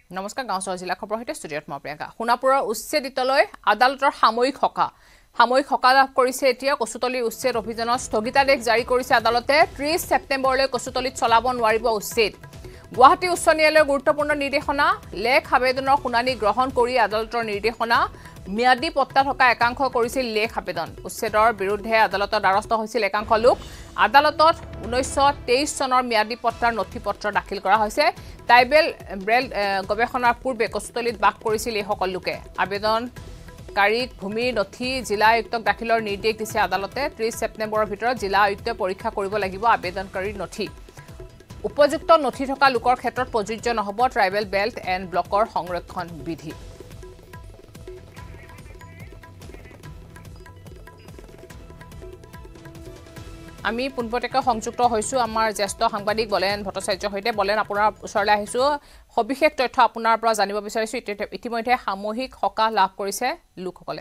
নমস্কাৰ গাঁও চহৰ জিলা খবৰ সৈতে ষ্টুডিঅ'ত মই প্ৰিয়ংকা সোণাপুৰৰ উচ্ছেদিতলৈ আদালতৰ সাময়িক সকা লাভ কৰিছে এতিয়া কচুতলী উচ্ছেদ অভিযানৰ স্থগিতাদেশ জাৰি কৰিছে আদালতে 30 ছেপ্টেম্বৰলৈ কচুতলীত চলাব নোৱাৰিব উচ্ছেদ গুৱাহাটী উচ্চ ন্যায়ালয়ৰ গুৰুত্বপূৰ্ণ নিৰ্দেশনা লেখ আবেদনৰ শুনানি গ্ৰহণ কৰি আদালতৰ নিৰ্দেশনা ম্যাদী পত্তা থকা একাংশ কৰিছিল লেখ আবেদন উচ্ছেদৰ বিৰুদ্ধে আদালতৰ দ্বাৰস্থ হৈছিল একাংশ লোক আদালতত 1923 চনৰ ম্যাদী পত্ৰৰ নথিপত্ৰ দাখিল কৰা হৈছে ট্ৰাইবেল বেল্ট গৱেষণাৰ পূৰ্বে কচুতলীত বাস কৰিছিল এই সকল লোকে আবেদনকাৰীক ভূমিৰ নথি জিলা আয়ুক্তক দাখিলৰ নিৰ্দেশ দিছে আদালতে 30 ছেপ্টেম্বৰৰ ভিতৰত জিলা আয়ুক্তই পৰীক্ষা কৰিব লাগিব আবেদনকাৰীৰ নথি উপযুক্ত নথি থকা লোকৰ ক্ষেত্ৰত প্ৰযোজ্য নহব ট্ৰাইবেল বেল্ট এণ্ড ব্লকৰ সংৰক্ষণ বিধি আমি পুনপটেকে সংযুক্ত হৈছো আমাৰ জ্যেষ্ঠ সাংবাদিক বলেন ভট্টাচাৰ্যৰ সৈতে বলেন আপোনাৰ ওচৰলৈ আহিছো সবিশেষ তথ্য আপোনাৰ পৰা জানিব বিচাৰিছো ইতিমধ্যে সামূহিক সকাহ লাভ কৰিছে লোকসকলে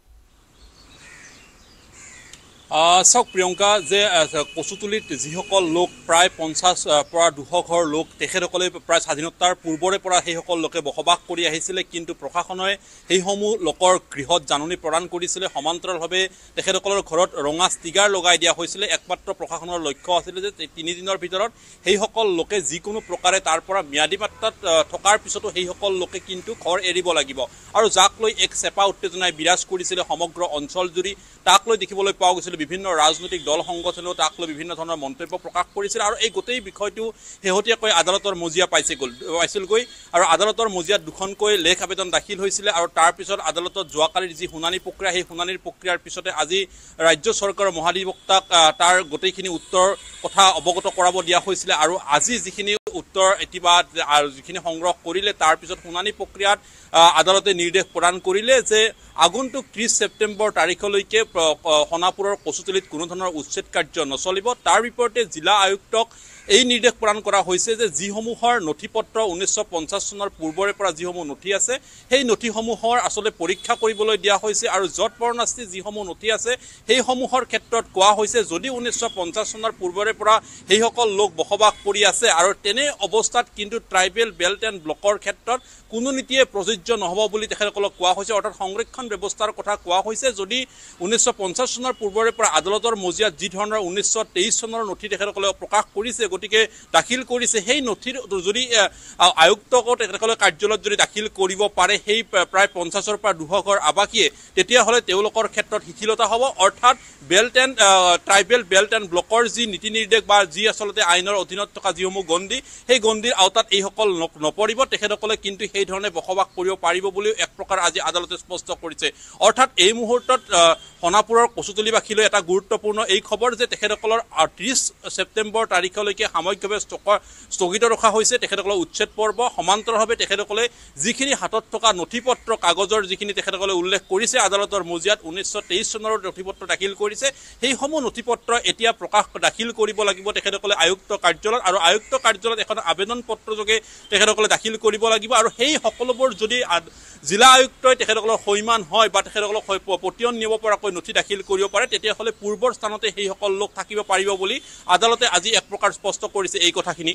চাওক প্ৰিয়ংকা যে কচুতলীত যিসকল লোক প্ৰায় 50 পৰা 200 ঘৰ লোক তেখেতসকলে প্ৰায় স্বাধীনতাৰ পূৰ্বৰে পৰা সেইসকল লোকে বসবাস কৰি আহিছিলে কিন্তু প্ৰশাসনে সেইসমূহ লোকৰ গৃহত জাননী প্ৰদান কৰিছিলে সমান্তৰালভাৱে তেখেতসকলৰ ঘৰত ৰঙা ষ্টিকাৰ লগাই দিয়া হৈছিল একমাত্ৰ প্ৰশাসনৰ লক্ষ্য আছিল যে 3 দিনৰ ভিতৰত সেইসকল লোকে যিকোনো প্ৰকাৰে তাৰ পৰা ম্যাদী পাত্ৰত থকাৰ পিছতো সেইসকল লোকে কিন্তু ঘৰ এৰিব লাগিব আৰু যাক লৈ এক চেপা উত্তেজনাই বিৰাজ কৰিছিল সমগ্ৰ অঞ্চল জুৰি তাক লৈ দেখিবলৈ পোৱা গৈছিল বিভিন্ন ৰাজনৈতিক দল সংগঠনেও তাক লৈ বিভিন্ন ধৰণৰ মন্তব্য প্ৰকাশ কৰিছিল আৰু এই গোটেই বিষয়টো হেহতিয়াকৈ আদালতৰ মজিয়া পাইছিলগৈ আৰু আদালতৰ মজিয়াত দুখনকৈ লেখ আবেদন দাখিল হৈছিল আৰু তাৰ পিছত আদালতত যোৱাকালিৰ যি শুনানি প্ৰক্ৰিয়া সেই শুনানিৰ প্ৰক্ৰিয়াৰ পিছতে আজি ৰাজ্য চৰকাৰৰ মহাধিবক্তাক তাৰ গোটেইখিনি উত্তৰ কথা অৱগত কৰাব দিয়া হৈছিল আৰু আজি যিখিনি উত্তৰ ইতিবাদ আৰু যিখিনি সংগ্ৰহ কৰিলে তাৰ পিছত শুনানি প্ৰক্ৰিয়াত আদালতে নিৰ্দেশ প্ৰদান কৰিলে যে আগন্তুক 30 ছেপ্টেম্বৰ তাৰিখলৈকে সোণাপুৰৰ কচুতলীত কোনো ধৰণৰ উচ্ছেদ কাৰ্য নচলিব তাৰ বিপৰীতে জিলা আয়ুক্তক এই নিৰ্দেশ প্ৰদান কৰা হৈছে যে যিসমূহৰ নথিপত্ৰ 1950 চনৰ পূৰ্বৰে পৰা যিসমূহ নথি আছে সেই নথিসমূহৰ আসলে পৰীক্ষা কৰিবলৈ দিয়া হৈছে আৰু যত পৰনাস্তি যিসমূহ নথি আছে সেইসমূহৰ ক্ষেত্ৰত কোৱা হৈছে যদি 1950 চনৰ পূৰ্বৰে পৰা সেইসকল লোক বসবাস কৰি আছে আৰু তেনে অৱস্থাত কিন্তু ট্ৰাইবেল বেল্ট এণ্ড ব্লকৰ ক্ষেত্ৰত কোনো নীতিয়ে প্ৰযোজ্য নহব বুলি তেখেতসকলক কোৱা হৈছে অৰ্থাৎ সংৰক্ষণ ব্যৱস্থাৰ কথা কোৱা হৈছে যদি 1950 চনৰ পূৰ্বৰে পৰা আদালতৰ মজিয়াত যি ধৰণৰ 1923 চনৰ নথি তেখেতসকলে প্ৰকাশ কৰিছে গতিকে দাখিল কৰিছে সেই নথিৰ যদি আয়ুক্তক তেখেতসকলে কাৰ্যালয়ত যদি দাখিল কৰিব পাৰে সেই প্ৰায় 50ৰ পৰা 200 ঘৰ আৱাসীয়ে তেতিয়া হলে তেওঁলোকৰ ক্ষেত্ৰত শিথিলতা হ'ব অৰ্থাৎ belt and tribal belt and ব্লকৰ যি নীতি নিৰ্দেশ বা যি আসলতে আইনৰ অধীনত থকা যিসমূহ গণ্ডি সেই গণ্ডিৰ আওতাত এইসকল নপৰিব তেখেতসকলে কিন্তু সেই ধৰণে বসবাস কৰিব পাৰিব বুলিও এক প্ৰকাৰ আজি আদালতে স্পষ্ট কৰিছে অৰ্থাৎ এই মুহূৰ্তত সোণাপুৰৰ কচুতলীবাসীলৈ এটা গুৰুত্বপূৰ্ণ এই খবৰ যে তেখেতসকলৰ 30 ছেপ্টেম্বৰ তাৰিখলৈকে সাময়িকভাৱে স্থগিত ৰখা হৈছে তেখেতসকলৰ উচ্ছেদ পৰ্ব সমান্তৰালভাৱে তেখেতসকলে যিখিনি হাতত থকা নথিপত্ৰ কাগজৰ যিখিনি তেখেতসকলে উল্লেখ কৰিছে আদালতৰ মজিয়াত 1923 চনৰ নথিপত্ৰ দাখিল কৰিছে সেইসমূহ নথিপত্ৰ এতিয়া দাখিল কৰিব লাগিব তেখেতসকলে আয়ুক্ত কাৰ্যালয়ত আৰু আয়ুক্ত কাৰ্যালয়ত এখন আবেদন পত্ৰ যোগে তেখেতসকলে দাখিল কৰিব লাগিব আৰু সেই সকলোবোৰ যদি জিলা আয়ুক্তই তেখেতসকলৰ সৈমান হয় বা তেখেতসকলক পতিয়ন নিব পৰাকৈ নথি দাখিল কৰিব পাৰে তেতিয়াহ'লে পূৰ্বৰ স্থানতে সেই সকল লোক থাকিব পাৰিব বুলি আদালতে আজি এক প্ৰকাৰ স্পষ্ট কৰিছে এই কথাখিনি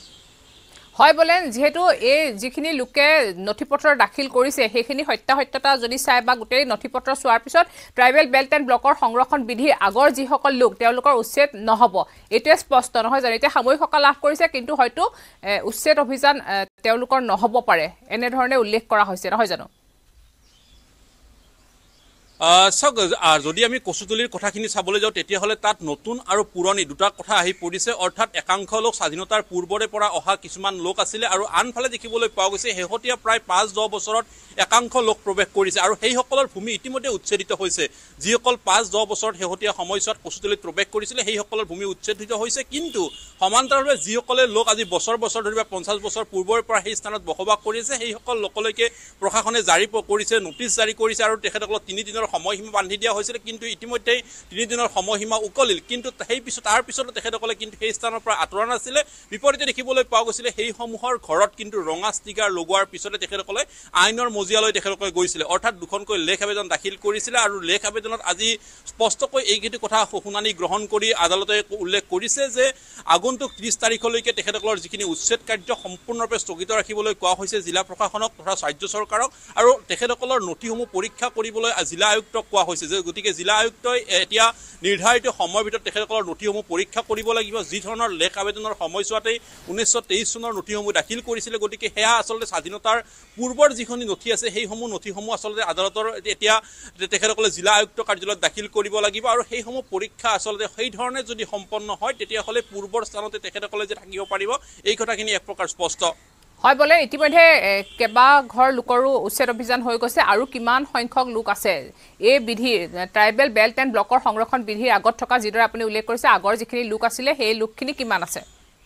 হয় বলেন যেহেতু এই যিখিনি লোকে নথিপত্ৰ দাখিল কৰিছে সেইখিনি সত্যতা যদি চাই বা গোটেই নথিপত্ৰ চোৱাৰ পিছত ট্ৰাইবেল বেল্ট এণ্ড ব্লকৰ সংৰক্ষণ বিধিৰ আগৰ যিসকল লোক তেওঁলোকৰ উচ্ছেদ নহব এটোৱে স্পষ্ট নহয় জানো এতিয়া সাময়িক সকাহ লাভ কৰিছে কিন্তু হয়তো উচ্ছেদ অভিযান তেওঁলোকৰ নহব পাৰে এনে ধৰণে উল্লেখ কৰা হৈছে নহয় জানো চাওক যদি আমি কচুতলীৰ কথাখিনি চাবলৈ যাওঁ তেতিয়াহ'লে তাত নতুন আৰু পুৰণি দুটা কথা আহি পৰিছে অৰ্থাৎ একাংশ লোক স্বাধীনতাৰ পূৰ্বৰে পৰা অহা কিছুমান লোক আছিলে আৰু আনফালে দেখিবলৈ পোৱা গৈছে শেহতীয়া প্ৰায় 5-10 বছৰত একাংশ লোক প্ৰৱেশ কৰিছে আৰু সেইসকলৰ ভূমি ইতিমধ্যে উচ্ছেদিত হৈছে যিসকল 5-10 বছৰত শেহতীয়া সময়ছোৱাত কচুতলীত প্ৰৱেশ কৰিছিলে সেইসকলৰ ভূমি উচ্ছেদিত হৈছে কিন্তু সমান্তৰালভাৱে যিসকলে লোক আজি বছৰ ধৰি 50 বছৰ পূৰ্বৰে পৰা সেই স্থানত বসবাস কৰিছে সেইসকল লোকলৈকে প্ৰশাসনে জাৰি কৰিছে নটিচ জাৰি কৰিছে আৰু তেখেতসকলক 3 দিনৰ সময়সীমা বান্ধি দিয়া হৈছিল কিন্তু ইতিমধ্যে 3 দিনৰ সময়সীমা উকলিল কিন্তু তাৰ পিছতো তেখেতসকলে কিন্তু সেই স্থানৰ পৰা আঁতৰা নাছিলে বিপৰীতে দেখিবলৈ পোৱা গৈছিল সেই সমূহৰ ঘৰত কিন্তু ৰঙা ষ্টিকাৰ লগোৱাৰ পিছতে তেখেতসকলে আইনৰ মজিয়ালৈ তেখেতসকলে গৈছিল অৰ্থাৎ দুখনকৈ লেখ আবেদন দাখিল কৰিছিল আৰু লেখ আবেদনত আজি স্পষ্টকৈ এইকেইটি কথা শুনানি গ্ৰহণ কৰি আদালতে উল্লেখ কৰিছে যে আগন্তুক 30 তাৰিখলৈকে তেখেতসকলৰ যিখিনি উচ্ছেদ কাৰ্য সম্পূৰ্ণৰূপে স্থগিত ৰাখিবলৈ কোৱা হৈছে জিলা প্ৰশাসনক তথা ৰাজ্য চৰকাৰক আৰু তেখেতসকলৰ নথিসমূহ পৰীক্ষা কৰিবলৈ জিলা আয়ুক্তক কোৱা হৈছে যে গতিকে জিলা আয়ুক্তই এতিয়া নিৰ্ধাৰিত সময়ৰ ভিতৰত তেখেতসকলৰ নথিসমূহ পৰীক্ষা কৰিব লাগিব যি ধৰণৰ লেখ আবেদনৰ সময়ছোৱাতেই 1923 চনৰ নথিসমূহ দাখিল কৰিছিল গতিকে হেয়া আচলতে স্বাধীনতাৰ পূৰ্বৰ যিখিনি নথি আছে সেইসমূহ নথিসমূহ আচলতে আদালতৰ এতিয়া তেখেতসকলে জিলা আয়ুক্ত কাৰ্যালয়ত দাখিল কৰিব লাগিব আৰু সেইসমূহ পৰীক্ষা আচলতে সেই ধৰণে যদি সম্পন্ন হয় তেতিয়াহ'লে পূৰ্বৰ স্থানতে তেখেতসকলে যে থাকিব পাৰিব এই কথাখিনি এক প্ৰকাৰ স্পষ্ট হয় বলে ইতিমধ্যে কেবা ঘৰ লোকৰো উচ্ছেদ অভিযান হৈ গৈছে আৰু কিমান সংখ্যক লোক আছে এই বিধি ট্ৰাইবেল বেল্ট এণ্ড ব্লকৰ সংৰক্ষণ বিধিৰ আগত থকা যিদৰে আপুনি উল্লেখ কৰিছে আগৰ যিখিনি লোক আছিলে সেই লোকখিনি কিমান আছে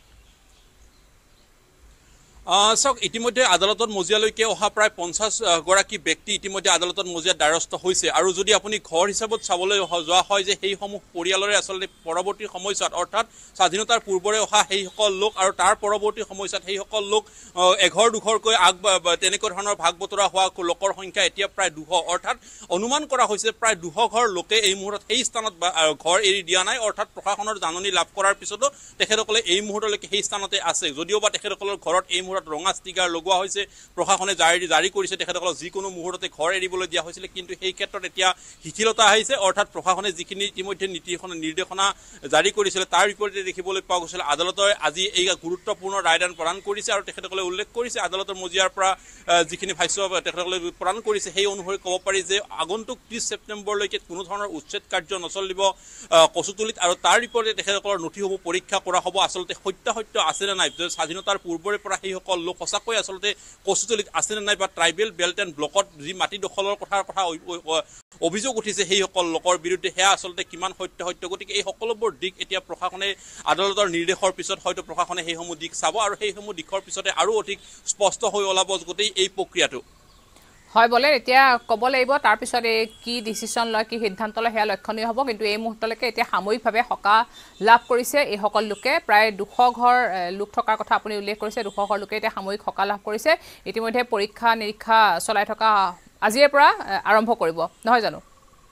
চাওক ইতিমধ্যে আদালতত মজিয়ালৈকে অহা প্ৰায় 50 গৰাকী ব্যক্তি ইতিমধ্যে আদালতত মজিয়াত দ্বাৰস্থ হৈছে আৰু যদি আপুনি ঘৰ হিচাপত চাবলৈ যোৱা হয় যে সেইসমূহ পৰিয়ালৰে আচলতে পৰৱৰ্তী সময়ছোৱাত অৰ্থাৎ স্বাধীনতাৰ পূৰ্বৰে অহা সেইসকল লোক আৰু তাৰ পৰৱৰ্তী সময়ছোৱাত সেইসকল লোক এঘৰ দুঘৰকৈ তেনেকুৱা ধৰণৰ ভাগ বতৰা হোৱা লোকৰ সংখ্যা এতিয়া প্ৰায় 200 অৰ্থাৎ অনুমান কৰা হৈছে প্ৰায় 200 ঘৰ লোকে এই মুহূৰ্তত সেই স্থানত ঘৰ এৰি দিয়া নাই অৰ্থাৎ প্ৰশাসনৰ জাননী লাভ কৰাৰ পিছতো তেখেতসকলে এই মুহূৰ্তলৈকে সেই স্থানতে আছে যদিও বা তেখেতসকলৰ ঘৰত এই ৰঙা ষ্টিকাৰ লগোৱা হৈছে প্ৰশাসনে জাৰি কৰিছে তেখেতসকলক যিকোনো মুহূৰ্ততে ঘৰ এৰিবলৈ দিয়া হৈছিল কিন্তু সেই ক্ষেত্ৰত এতিয়া শিথিলতা আহিছে অৰ্থাৎ প্ৰশাসনে যিখিনি ইতিমধ্যে নিৰ্দেশনা জাৰি কৰিছিল তাৰ বিপৰীতে দেখিবলৈ পোৱা গৈছিল আদালতে আজি এই গুৰুত্বপূৰ্ণ ৰায়দান প্ৰদান কৰিছে আৰু তেখেতসকলে উল্লেখ কৰিছে আদালতৰ মজিয়াৰ পৰা যিখিনি ভাষ্য তেখেতসকলে প্ৰদান কৰিছে সেই অনুসৰি ক'ব পাৰি যে আগন্তুক 30 ছেপ্টেম্বৰলৈকে কোনো ধৰণৰ উচ্ছেদ কাৰ্য নচলিব কচুতলিত আৰু তাৰ বিপৰীতে তেখেতসকলৰ নথিসমূহ পৰীক্ষা কৰা হ'ব আচলতে সত্য আছে নে নাই স্বাধীনতাৰ পূৰ্বৰে পৰা সেই লোক সঁচাকৈ আচলতে কচুতলিত আছে নে নাই বা ট্ৰাইবেল বেল্ট এণ্ড ব্লকত যি মাটি দখলৰ কথা অভিযোগ উঠিছে সেইসকল লোকৰ বিৰুদ্ধে হেয়া আচলতে কিমান সত্য গতিকে এই সকলোবোৰ দিশ এতিয়া প্ৰশাসনে আদালতৰ নিৰ্দেশৰ পিছত হয়তো প্ৰশাসনে সেইসমূহ দিশ চাব আৰু সেইসমূহ দিশৰ পিছতে আৰু অধিক স্পষ্ট হৈ ওলাব গোটেই এই প্ৰক্ৰিয়াটো হয় বলে এতিয়া ক'ব লাগিব তাৰ পিছত কি ডিসিশন লয় কি সিদ্ধান্ত লয় হেয়া লক্ষণীয় হ'ব কিন্তু এই মুহূৰ্তলৈকে এতিয়া সাময়িকভাৱে হকা লাভ কৰিছে এই সকল লোকে প্ৰায় 200 ঘৰ লোক থকাৰ কথা আপুনি উল্লেখ কৰিছে 200 ঘৰ লোকে এতিয়া সাময়িক হকা লাভ কৰিছে ইতিমধ্যে পৰীক্ষা নিৰীক্ষা চলাই থকা আজিৰ পৰা আৰম্ভ কৰিব নহয় জানো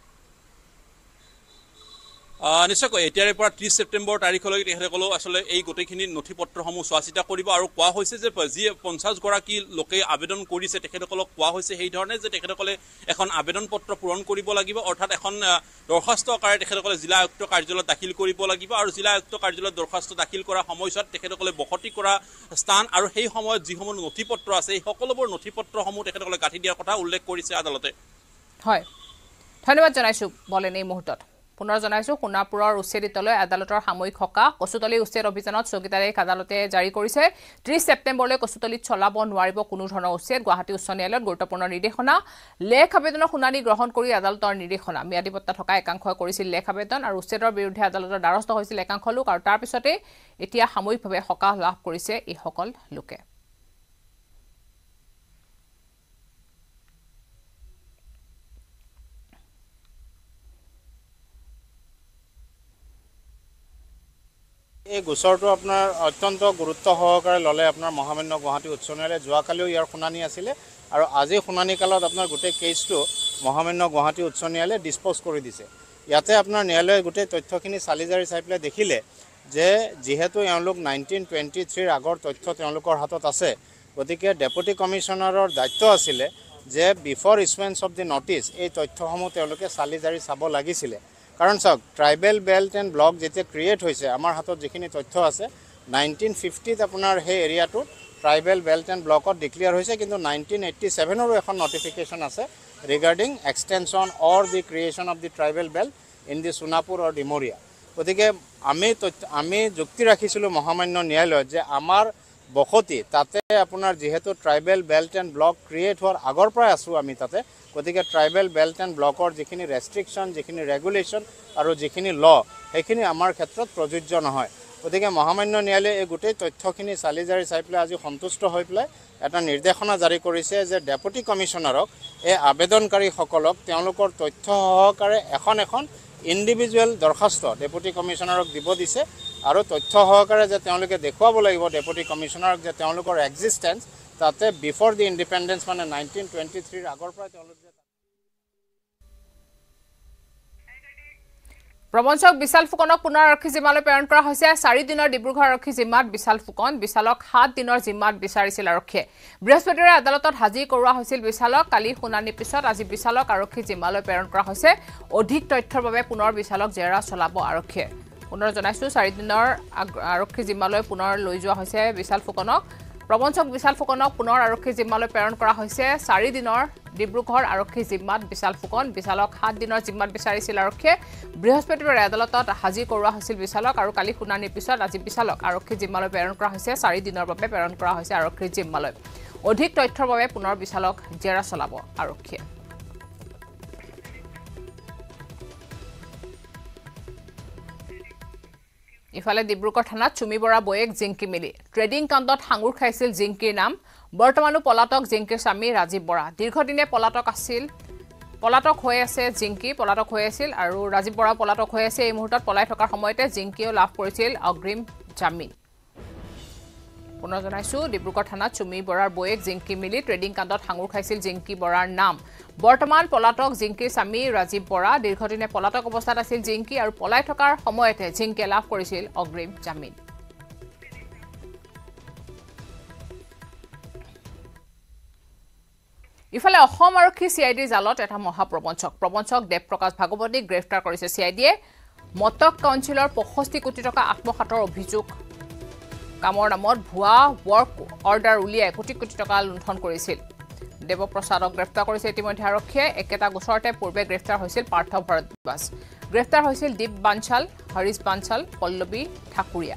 নিশ্চয়কৈ এতিয়াৰে পৰা 30 ছেপ্টেম্বৰ তাৰিখলৈকে তেখেতসকলেও আচলতে এই গোটেইখিনি নথিপত্ৰসমূহ চোৱাচিতা কৰিব আৰু কোৱা হৈছে যে যি 50 গৰাকী লোকে আবেদন কৰিছে তেখেতসকলক কোৱা হৈছে সেই ধৰণে যে তেখেতসকলে এখন আবেদন পত্ৰ পূৰণ কৰিব লাগিব অৰ্থাৎ এখন দৰখাস্ত আকাৰে তেখেতসকলে জিলা আয়ুক্ত কাৰ্যালয়ত দাখিল কৰিব লাগিব আৰু জিলা আয়ুক্ত কাৰ্যালয়ত দৰখাস্ত দাখিল কৰা সময়ছোৱাত তেখেতসকলে বসতি কৰা স্থান আৰু সেই সময়ত যিসমূহ নথিপত্ৰ আছে এই সকলোবোৰ নথিপত্ৰসমূহ তেখেতসকলে গাঁঠি দিয়াৰ কথা উল্লেখ কৰিছে আদালতে হয় ধন্যবাদ জনাইছো বলেন এই মুহূৰ্তত পুনৰ জনাইছো সোণাপুৰৰ উচ্ছেদিতলৈ আদালতৰ সাময়িক হকা কচুতলি উচ্ছেদ অভিযানত স্থগিতাদেশ আদালতে জাৰি কৰিছে 30 ছেপ্টেম্বৰলৈ কচুতলিত চলাব নোৱাৰিব কোনো ধৰণৰ উচ্ছেদ গুৱাহাটী উচ্চ ন্যায়ালয়ত গুৰুত্বপূৰ্ণ নিৰ্দেশনা লেখ আবেদনৰ শুনানি গ্ৰহণ কৰি আদালতৰ নিৰ্দেশনা ম্যাদীপত্তা থকা একাংশই কৰিছিল লেখ আবেদন আৰু উচ্ছেদৰ বিৰুদ্ধে আদালতৰ দ্বাৰস্থ হৈছিল একাংশ লোক আৰু তাৰ পিছতে এতিয়া সাময়িকভাৱে হকা লাভ কৰিছে এই সকল লোকে এই গোচৰটো আপোনাৰ অত্যন্ত গুৰুত্ব সহকাৰে ললে আপোনাৰ মহামান্য গুৱাহাটী উচ্চ ন্যায়ালয়ে যোৱাকালিও ইয়াৰ শুনানি আছিলে আৰু আজি শুনানি কালত আপোনাৰ গোটেই কেছটো মহামান্য গুৱাহাটী উচ্চ ন্যায়ালয়ে ডিসপোজ কৰি দিছে ইয়াতে আপোনাৰ ন্যায়ালয়ে গোটেই তথ্যখিনি চালিজাৰি চাই পেলাই দেখিলে যে যেহেতু এওঁলোক 1923 আগৰ তথ্য তেওঁলোকৰ হাতত আছে গতিকে ডেপুটি কমিশনাৰৰ দায়িত্ব আছিলে যে before issuance of the notice এই তথ্যসমূহ তেওঁলোকে চালিজাৰি চাব লাগিছিলে কাৰণ চাওক ট্ৰাইবেল বেল্ট এণ্ড ব্লক যেতিয়া ক্ৰিয়েট হৈছে আমাৰ হাতত যিখিনি তথ্য আছে 1950ত আপোনাৰ সেই এৰিয়াটো ট্ৰাইবেল বেল্ট এণ্ড ব্লকত ডিক্লেয়াৰ হৈছে কিন্তু 1987ৰো এখন নটিফিকেশ্যন আছে regarding extension or the creation of the tribal belt in the Sonapur or Dimoria গতিকে আমি যুক্তি ৰাখিছিলোঁ মহামান্য ন্যায়ালয়ত যে আমাৰ বসতি তাতে আপোনাৰ যেহেতু tribal belt and block create হোৱাৰ আগৰ পৰাই আছোঁ আমি তাতে গতিকে ট্ৰাইবেল বেল্ট এণ্ড ব্লকৰ যিখিনি ৰেষ্ট্ৰিকশ্যন যিখিনি ৰেগুলেশ্যন আৰু যিখিনি ল সেইখিনি আমাৰ ক্ষেত্ৰত প্ৰযোজ্য নহয় গতিকে মহামান্য ন্যায়ালয়ে এই গোটেই তথ্যখিনি চালি জাৰি চাই পেলাই আজি সন্তুষ্ট হৈ পেলাই এটা নিৰ্দেশনা জাৰি কৰিছে যে ডেপুটি কমিশ্যনাৰক এই আবেদনকাৰীসকলক তেওঁলোকৰ তথ্য সহকাৰে এখন ইণ্ডিভিজুৱেল দৰখাস্ত ডেপুটি কমিশ্যনাৰক দিব দিছে আৰু তথ্য সহকাৰে যে তেওঁলোকে দেখুৱাব লাগিব ডেপুটি কমিশ্যনাৰক যে তেওঁলোকৰ এক্সিষ্টেঞ্চ তাতে বিফৰ দি ইণ্ডিপেণ্ডেঞ্চ মানে 1923 আগৰ পৰা তেওঁলোক প্ৰবঞ্চক বিশাল ফুকনক পুনৰ আৰক্ষী জিম্মালৈ প্ৰেৰণ কৰা হৈছে 4 দিনৰ ডিব্ৰুগড় আৰক্ষী জিম্মাত বিশাল ফুকন বিশালক 7 দিনৰ জিম্মাত বিচাৰিছিল আৰক্ষীয়ে বৃহস্পতিবাৰে আদালতত হাজিৰ কৰোৱা হৈছিল বিশালক কালি শুনানিৰ পিছত আজি বিশালক আৰক্ষী জিম্মালৈ প্ৰেৰণ কৰা হৈছে অধিক তথ্যৰ বাবে পুনৰ বিশালক জেৰা চলাব আৰক্ষীয়ে পুনৰ জনাইছো 4 দিনৰ আৰক্ষী জিম্মালৈ পুনৰ লৈ যোৱা হৈছে বিশাল ফুকনক প্ৰবঞ্চক বিশাল ফুকনক পুনৰ আৰক্ষী জিম্মালৈ প্ৰেৰণ কৰা হৈছে 4 দিনৰ ডিব্ৰুগড় আৰক্ষী জিম্মাত বিশাল ফুকন বিশালক 7 দিনৰ জিম্মাত বিচাৰিছিল আৰক্ষীয়ে বৃহস্পতিবাৰে আদালতত হাজিৰ কৰোৱা হৈছিল বিশালক আৰু কালি শুনানিৰ পিছত আজি বিশালক আৰক্ষী জিম্মালৈ প্ৰেৰণ কৰা হৈছে 4 দিনৰ বাবে প্ৰেৰণ কৰা হৈছে আৰক্ষী জিম্মালৈ অধিক তথ্যৰ বাবে পুনৰ বিশালক জেৰা চলাব আৰক্ষীয়ে ইফালে ডিব্ৰুগড় থানাত চুমি বৰা বয়েক জিংকি মিলি ট্ৰেডিং কাণ্ডত হাঙুৰ খাইছিল জিংকিৰ নাম বৰ্তমানো পলাতক জিংকিৰ স্বামী ৰাজীৱ বৰা দীৰ্ঘদিনে পলাতক হৈ আছে জিংকি পলাতক হৈ আছিল আৰু ৰাজীৱ বৰা পলাতক হৈ আছে এই মুহূৰ্তত পলাই থকাৰ সময়তে জিংকিও লাভ কৰিছিল অগ্ৰিম জামিন পুনৰ জনাইছো ডিব্ৰুগড় থানাত চুমি বৰাৰ বয়েক জিংকি মিলি ট্ৰেডিং কাণ্ডত হাঙুৰ খাইছিল জিংকি বৰাৰ নাম বৰ্তমান পলাতক জিংকিৰ স্বামী ৰাজীৱ বৰা দীৰ্ঘদিনে পলাতক অৱস্থাত আছিল জিংকি আৰু পলাই থকাৰ সময়তে জিংকিয়ে লাভ কৰিছিল অগ্ৰিম জামিন ইফালে অসম আৰক্ষী চিআইডি জালত এটা মহাপ্ৰবঞ্চক দেৱপ্ৰকাশ ভাগৱতীক গ্ৰেপ্তাৰ কৰিছে চিআইডিয়ে মতক কাউন্সিলৰ 65 কোটি টকা আত্মসাতৰ অভিযোগ কামৰ নামত ভুৱা ৱৰ্ক অৰ্ডাৰ উলিয়াই কোটি কোটি টকা লুণ্ঠন কৰিছিল দেৱপ্ৰসাদক গ্ৰেপ্তাৰ কৰিছে ইতিমধ্যে আৰক্ষীয়ে একেটা গোচৰতে পূৰ্বে গ্ৰেপ্তাৰ হৈছিল পাৰ্থ ভৰদ্বাজ গ্ৰেপ্তাৰ হৈছিল দীপ বাঞ্চাল হৰিশ বাঞ্চাল পল্লৱী ঠাকুৰীয়া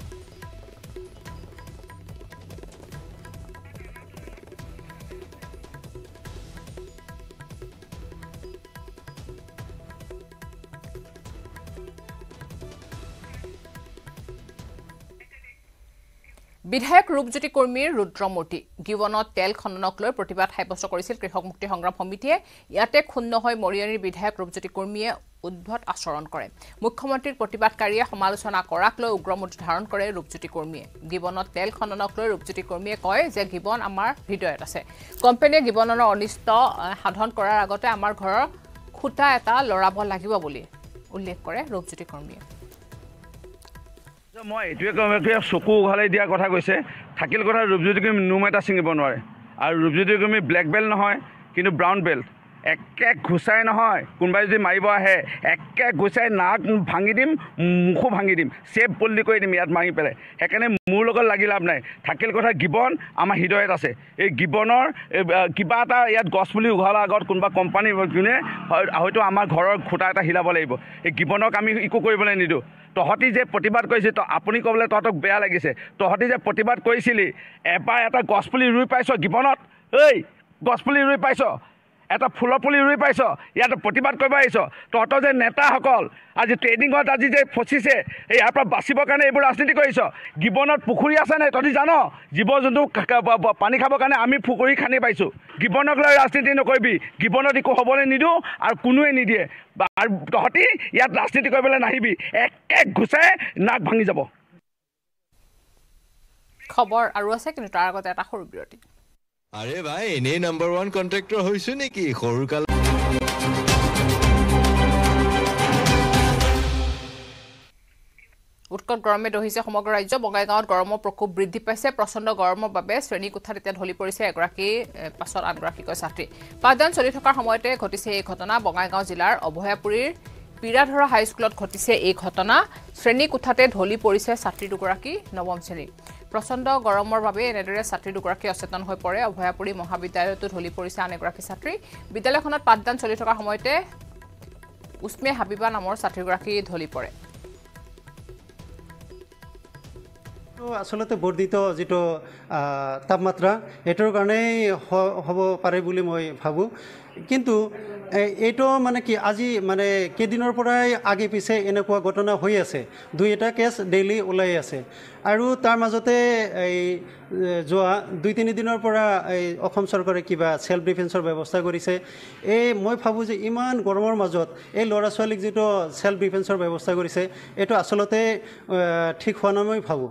বিধায়ক ৰূপজ্যোতি কৰ্মীৰ ৰুদ্ৰমূৰ্তি গিবনত তেল খননক লৈ প্ৰতিবাদ সাব্যস্ত কৰিছিল কৃষক মুক্তি সংগ্ৰাম সমিতিয়ে ইয়াতে ক্ষুণ্ণ হৈ মৰিয়নিৰ বিধায়ক ৰূপজ্যোতি কৰ্মীয়ে উদ্ভট আচৰণ কৰে মুখ্যমন্ত্ৰীৰ প্ৰতিবাদকাৰীয়ে সমালোচনা কৰাক লৈ উগ্ৰমূৰ্তি ধাৰণ কৰে ৰূপজ্যোতি কৰ্মীয়ে গিবনত তেল খননক লৈ ৰূপজ্যোতি কৰ্মীয়ে কয় যে গিবন আমাৰ হৃদয়ত আছে কোম্পানীয়ে গিবনৰ অনিষ্ট সাধন কৰাৰ আগতে আমাৰ ঘৰৰ খুঁটা এটা লৰাব লাগিব বুলি উল্লেখ কৰে ৰূপজ্যোতি কৰ্মীয়ে মই এইটোৱে চকু উঘালাই দিয়াৰ কথা কৈছে থাকিল কথা ৰূপজ্যোতি কৰ্মী নোম এটা ছিঙিব নোৱাৰে আৰু ৰূপজ্যোতি কৰ্মী ব্লেক বেল্ট নহয় কিন্তু ব্ৰাউন বেল্ট একে ঘুচাই নহয় কোনোবাই যদি মাৰিব আহে একে ঘুচাই নাক ভাঙি দিম মুখো ভাঙি দিম চেপ পল্লি কৰি দিম ইয়াত মাৰি পেলাই সেইকাৰণে মোৰ লগত লাগি লাভ নাই থাকিল কথা গিবন আমাৰ হৃদয়ত আছে এই গিবনৰ কিবা এটা ইয়াত গছ পুলি উঘালাৰ আগত কোনোবা কোম্পানী যোনে হয়তো আমাৰ ঘৰৰ খুঁটা এটা হিলাব লাগিব এই গিবনক আমি একো কৰিবলৈ নিদিওঁ তহঁতি যে প্ৰতিবাদ কৰিছে আপুনি ক'বলৈ তহঁতক বেয়া লাগিছে তহঁতি যে প্ৰতিবাদ কৰিছিলি এবাৰ এটা গছপুলি ৰুই পাইছ গিবনত এই গছপুলি ৰুই পাইছ এটা ফুলৰ পুলি ৰুই পাইছ ইয়াত প্ৰতিবাদ কৰিব আহিছ তহঁতৰ যে নেতাসকল আজি ট্ৰেডিঙত আজি যে ফচিছে ইয়াৰ পৰা বাচিবৰ কাৰণে এইবোৰ ৰাজনীতি কৰিছ গিবনত পুখুৰী আছে নাই তহঁতি জান জীৱ জন্তু পানী খাবৰ কাৰণে আমি পুখুৰী খান্দি পাইছোঁ গিবনক লৈ ৰাজনীতি নকৰিবি গিবনত একো হ'বলৈ নিদিওঁ আৰু কোনোৱে নিদিয়ে আৰু তহঁতি ইয়াত ৰাজনীতি কৰিবলৈ নাহিবি এক ঘুচাই নাক ভাঙি যাব খবৰ আৰু আছে কিন্তু তাৰ আগতে এটা সৰু বিৰতি আরে ভাই এনে নাম্বার 1 কন্ট্রাক্টর হইছো নাকি সৰুকাল উৎকট গৰমে দহিছে সমগ্ৰ ৰাজ্য বঙাইগাঁৱত গৰমৰ প্ৰকোপ বৃদ্ধি পাইছে প্ৰচণ্ড গৰমৰ বাবে শ্ৰেণী কোঠাত এতিয়া ঢলি পৰিছে এগৰাকী পাছত আনগৰাকীকৈ ছাত্ৰী পাঠদান চলি থকাৰ সময়তে ঘটিছে এই ঘটনা বঙাইগাঁও জিলাৰ অভয়াপুৰীৰ পিৰাধৰা হাইস্কুলত ঘটিছে এই ঘটনা শ্ৰেণী কোঠাতে ঢলি পৰিছে ছাত্ৰী দুগৰাকী নৱম শ্ৰেণী প্ৰচণ্ড গৰমৰ বাবে এনেদৰে ছাত্ৰী দুগৰাকী অচেতন হৈ পৰে অভয়াপুৰী মহাবিদ্যালয়তো ঢলি পৰিছে আন এগৰাকী ছাত্ৰী বিদ্যালয়খনত পাঠদান চলি থকাৰ সময়তে উস্মে হাবিবা নামৰ ছাত্ৰীগৰাকী ঢলি পৰে আসলতে বৰ্ধিত যেটো তাপমাত্ৰা এটোৰ কাৰণেই হ'ব পাৰে বুলি মই ভাবোঁ কিন্তু এইটো মানে কি আজি মানে কেইদিনৰ পৰাই আগে পিছে এনেকুৱা ঘটনা হৈ আছে দুই এটা কেছ ডেইলি ওলাই আছে আৰু তাৰ মাজতে এই যোৱা 2-3 দিনৰ পৰা এই অসম চৰকাৰে কিবা সেলফ ডিফেন্সৰ ব্যৱস্থা কৰিছে এই মই ভাবোঁ যে ইমান গৰমৰ মাজত এই ল'ৰা ছোৱালীক যেটো সেলফ ডিফেন্সৰ ব্যৱস্থা কৰিছে এটো আসলতে ঠিক হোৱা নাই মই ভাবোঁ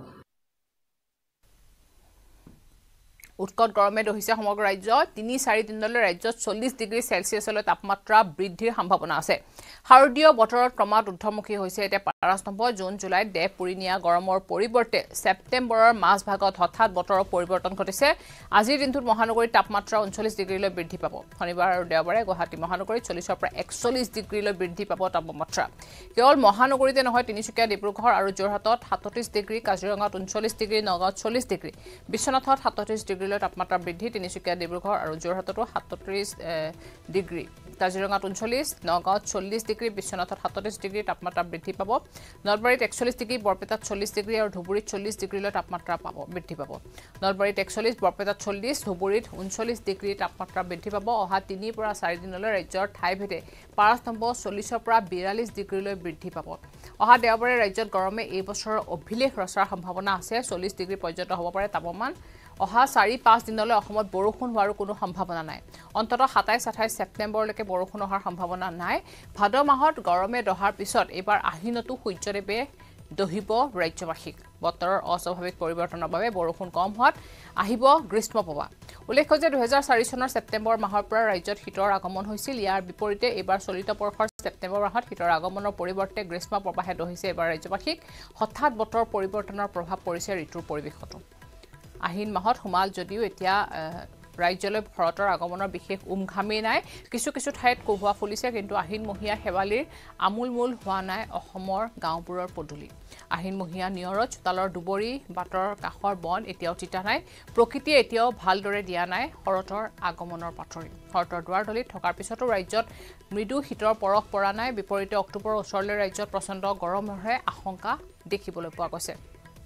উৎকট গৰমে দহিছে সমগ্ৰ ৰাজ্য 3-4 দিনলৈ ৰাজ্যত 40 ডিগ্ৰী সেলসিয়াছলৈ তাপমাত্ৰা বৃদ্ধিৰ সম্ভাৱনা আছে শাৰদীয় বতৰত ক্ৰমাৎ ঊৰ্ধ্বমুখী হৈছে এতিয়া পাৰাস্তম্ভ জুন জুলাইত দেহ পুৰি নিয়া গৰমৰ পৰিৱৰ্তে ছেপ্টেম্বৰৰ মাজভাগত হঠাৎ বতৰৰ পৰিৱৰ্তন ঘটিছে আজিৰ দিনটোত মহানগৰীৰ তাপমাত্ৰা 39 ডিগ্ৰীলৈ বৃদ্ধি পাব শনিবাৰ আৰু দেওবাৰে গুৱাহাটী মহানগৰীত 40ৰ পৰা 41 ডিগ্ৰীলৈ বৃদ্ধি পাব তাপমাত্ৰা কেৱল মহানগৰীতে নহয় তিনিচুকীয়া ডিব্ৰুগড় আৰু যোৰহাটত 37 ডিগ্ৰী কাজিৰঙাত 39 ডিগ্ৰী নগাঁৱত 40 ডিগ্ৰী বিশ্বনাথত 37 ডিগ্ৰী তাপমাত্ৰা বৃদ্ধি তিনিচুকীয়া ডিব্ৰুগড় আৰু যোৰহাটতো 37 ডিগ্ৰী কাজিৰঙাত 39 নগাঁৱত 40 ডিগ্ৰী বিশ্বনাথত 37 ডিগ্ৰী তাপমাত্ৰা বৃদ্ধি পাব নলবাৰীত 41 ডিগ্ৰী বৰপেটাত 40 ডিগ্ৰী আৰু ধুবুৰীত 40 ডিগ্ৰীলৈ তাপমাত্ৰা বৃদ্ধি পাব নলবাৰীত 41 বৰপেটাত 40 ধুবুৰীত 39 ডিগ্ৰী তাপমাত্ৰা বৃদ্ধি পাব অহা 3 পৰা 4 দিনলৈ ৰাজ্যৰ ঠাইভেদে পাৰাস্তম্ভ 40ৰ পৰা 42 ডিগ্ৰীলৈ বৃদ্ধি পাব অহা দেওবাৰে ৰাজ্যত গৰমে এই বছৰৰ অভিলেখ ৰচাৰ সম্ভাৱনা আছে 40 ডিগ্ৰী পৰ্যন্ত হ'ব পাৰে তাপমান অহা 4-5 দিনলৈ অসমত বৰষুণ হোৱাৰ কোনো সম্ভাৱনা নাই অন্ততঃ 27-28 ছেপ্টেম্বৰলৈকে বৰষুণ হোৱাৰ সম্ভাৱনা নাই ভাদ মাহত গৰমে দহাৰ পিছত এবাৰ আহিনতো সূৰ্যদেৱে দহিব ৰাজ্যবাসীক বতৰৰ অস্বাভাৱিক পৰিৱৰ্তনৰ বাবে বৰষুণ কম হোৱাত আহিব গ্ৰীষ্মপ্ৰবাহ উল্লেখ্য যে 2004 চনৰ ছেপ্টেম্বৰ মাহৰ পৰা ৰাজ্যত শীতৰ আগমন হৈছিল ইয়াৰ বিপৰীতে এবাৰ চলিত বৰ্ষৰ ছেপ্টেম্বৰ মাহত শীতৰ আগমনৰ পৰিৱৰ্তে গ্ৰীষ্মপ্ৰবাহে দহিছে এবাৰ ৰাজ্যবাসীক হঠাৎ বতৰ পৰিৱৰ্তনৰ প্ৰভাৱ পৰিছে ঋতুৰ পৰিৱেশতো আহিন মাহত সোমাল যদিও এতিয়া ৰাজ্যলৈ ভৰতৰ আগমনৰ বিশেষ উমঘামেই নাই কিছু ঠাইত কোহোৱা ফুলিছে কিন্তু আহিনমহীয়া হেৱালীৰ আমূলমূল হোৱা নাই অসমৰ গাঁওবোৰৰ পদূলি আহিনমহীয়া নিয়ৰত চোতালৰ দুবৰি বাটৰ কাষৰ বন এতিয়াও তিতা নাই প্ৰকৃতিয়ে এতিয়াও ভালদৰে দিয়া নাই শৰতৰ আগমনৰ পাথৰি শৰতৰ দুৱাৰদলিত থকাৰ পিছতো ৰাজ্যত মৃদু শীতৰ পৰশ পৰা নাই বিপৰীতে অক্টোবৰৰ ওচৰলৈ ৰাজ্যত প্ৰচণ্ড গৰমৰহে আশংকা দেখিবলৈ পোৱা গৈছে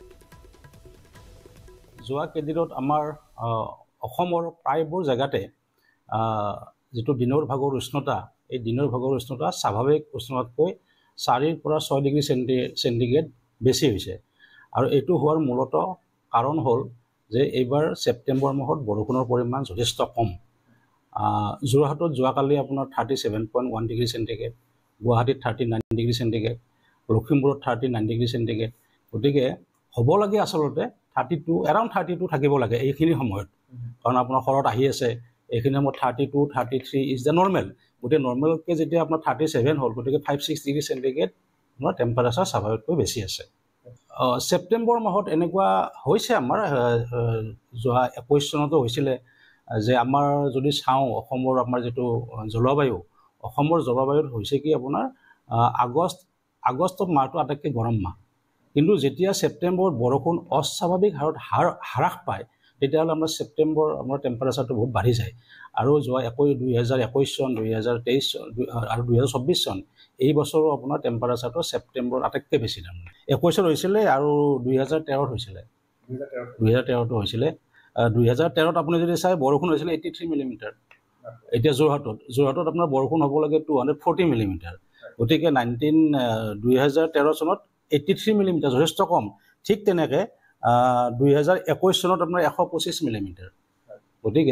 যোৱা কেইদিনত আমাৰ অসমৰ প্ৰায়বোৰ জেগাতে যেটো দিনৰ ভাগৰ উষ্ণতা এই দিনৰ ভাগৰ উষ্ণতা স্বাভাৱিক উষ্ণতাতকৈ 4 পৰা 6 ডিগ্ৰী সেন্টিগ্ৰেড বেছি হৈছে আৰু এইটো হোৱাৰ মূলত কাৰণ হ'ল যে এইবাৰ ছেপ্টেম্বৰ মাহত বৰষুণৰ পৰিমাণ যথেষ্ট কম যোৰহাটত যোৱাকালি আপোনাৰ 37.1 ডিগ্ৰী সেন্টিগ্ৰেড গুৱাহাটীত 39 ডিগ্ৰী সেন্টিগ্ৰেড লখিমপুৰত 39 ডিগ্ৰী সেন্টিগ্ৰেড গতিকে হ'ব লাগে আসলতে 32 থাকিব লাগে এইখিনি সময়ত কাৰণ আপোনাৰ শৰত আহি আছে এইখিনি সময়ত 32 33 ইজ দ্য নৰ্মেল গতিকে নৰ্মেলকৈ যেতিয়া আপোনাৰ 37 হ'ল গতিকে 5-6 ডিগ্ৰী সেন্টিগ্ৰেড আপোনাৰ টেম্পাৰেচাৰ স্বাভাৱিককৈ বেছি আছে ছেপ্টেম্বৰ মাহত এনেকুৱা হৈছে আমাৰ যোৱা 21 চনতো হৈছিলে যে আমাৰ যদি চাওঁ অসমৰ আমাৰ যেটো জলবায়ু অসমৰ জলবায়ুত হৈছে কি আপোনাৰ আগষ্ট মাহটো আটাইতকৈ গৰম মাহ কিন্তু যেতিয়া ছেপ্টেম্বৰত বৰষুণ অস্বাভাৱিক হাৰত হ্ৰাস পায় তেতিয়াহ'লে আমাৰ ছেপ্টেম্বৰ আমাৰ টেম্পাৰেচাৰটো বহুত বাঢ়ি যায় আৰু যোৱা 2021 চন 2023 চন আৰু 2024 চন এই বছৰো আপোনাৰ টেম্পাৰেচাৰটো ছেপ্টেম্বৰত আটাইতকৈ বেছি তাৰমানে 21 হৈছিলে আৰু 2013 হৈছিলে 2013 হৈছিলে 2013 আপুনি যদি চাই বৰষুণ হৈছিলে 83 মিলিমিটাৰ এতিয়া যোৰহাটত আপোনাৰ বৰষুণ হ'ব লাগে 240 মিলিমিটাৰ গতিকে 2013 চনত 83 মিলিমিটাৰ যথেষ্ট কম ঠিক তেনেকৈ 2021 চনত আপোনাৰ 125 মিলিমিটাৰ গতিকে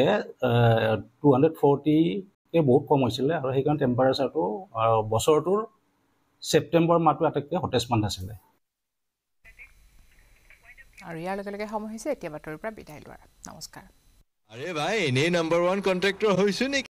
240কে বহুত কম হৈছিলে আৰু সেইকাৰণে টেম্পাৰেচাৰটো বছৰটোৰ ছেপ্টেম্বৰ মাহটো আটাইতকৈ হটেষ্ট মান্থ আছিলে আৰু ইয়াৰ লগে সময় হৈছে এতিয়া বাতৰিৰ পৰা বিদায় লোৱাৰ নমস্কাৰ আৰে ভাই এনেই নাম্বাৰ 1 কন্ট্ৰাক্টৰ হৈছো নেকি